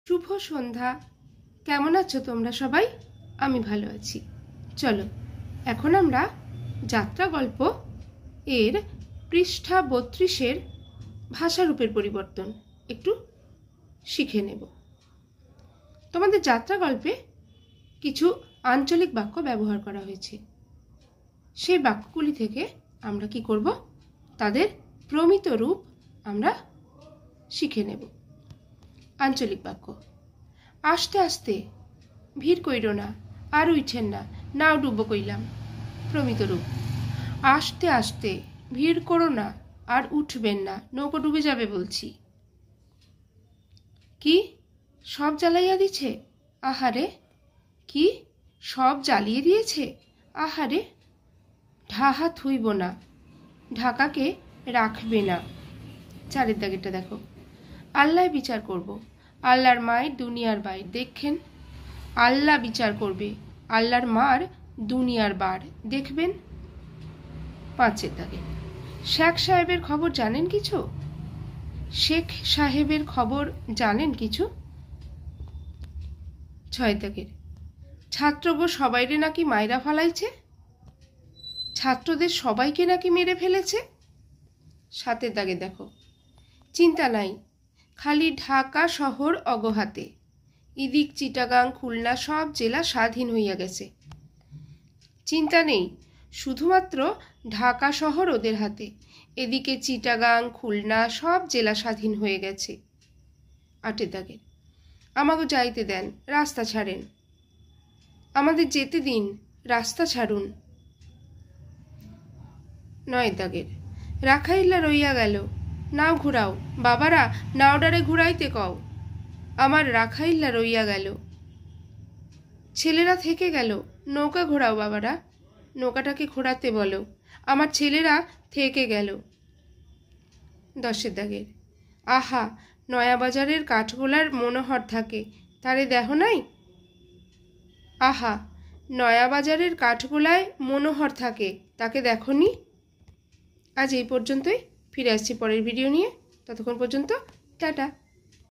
শুভ সন্ধ্যা। কেমন আছো তোমরা সবাই? আমি ভালো আছি। চলো এখন আমরা যাত্রা গল্প এর পৃষ্ঠা 32-এর ভাষারূপের পরিবর্তন একটু শিখে নেব। তোমাদের যাত্রা গল্পে কিছু আঞ্চলিক বাক্য ব্যবহার করা হয়েছে। সেই বাক্যগুলি থেকে আমরা কি করব, তাদের প্রমিত রূপ আমরা শিখে নেব। আঞ্চলিক বাক্য। আস্তে আস্তে, ভিড় কইরো না, আর উঠেন না, নাও ডুবো কইলাম। প্রমিত রূপ। আস্তে আস্তে, ভিড় করো না, আর উঠবেন না, নৌকো ডুবে যাবে বলছি। কি সব জ্বালাইয়া দিছে? আহারে। কি সব জ্বালিয়ে দিয়েছে? আহারে। ঢাহা থুইব না, ঢাকাকে রাখবে না। চারের দাগেরটা দেখো। আল্লাহ বিচার করব, আল্লাহর মায়ের দুনিয়ার বাইর দেখেন। আল্লাহ বিচার করবে, আল্লাহর মার দুনিয়ার বার দেখবেন। পাঁচের দাগে। শেখ সাহেবের খবর জানেন কিছু? শেখ সাহেবের খবর জানেন কিছু? ছয়ের দাগের। ছাত্রগো সবাইরে নাকি মাইরা ফালাইছে? ছাত্রদের সবাইকে নাকি মেরে ফেলেছে? সাতের দাগে দেখো। চিন্তা নাই, খালি ঢাকা শহর অগহাতে, ইদিক চিটাগাং খুলনা সব জেলা স্বাধীন হইয়া গেছে। চিন্তা নেই, শুধুমাত্র ঢাকা শহর ওদের হাতে, এদিকে চিটাগাং খুলনা সব জেলা স্বাধীন হয়ে গেছে। আটের দাগের। আমাকে যাইতে দেন, রাস্তা ছাড়েন। আমাদের যেতে দিন, রাস্তা ছাড়ুন। নয়ের দাগের। রাখাইল্লা রইয়া গেল, নাও ঘুরাও, বাবারা নাওডারে ঘুরাইতে কও। আমার রাখাইল্লা রইয়া গেল। ছেলেরা থেকে গেল, নৌকা ঘোরাও বাবারা, নৌকাটাকে ঘোরাতে বলো, আমার ছেলেরা থেকে গেল। দশের দাগের। আহা, নয়াবাজারের কাঠগোলার মনোহর থাকে, তারে দেখো নাই? আহা, নয়াবাজারের কাঠগোলায় মনোহর থাকে, তাকে দেখো নি? আজ এই পর্যন্তই, ফিরে আসছি পরের ভিডিও নিয়ে। ততক্ষণ পর্যন্ত টাটা।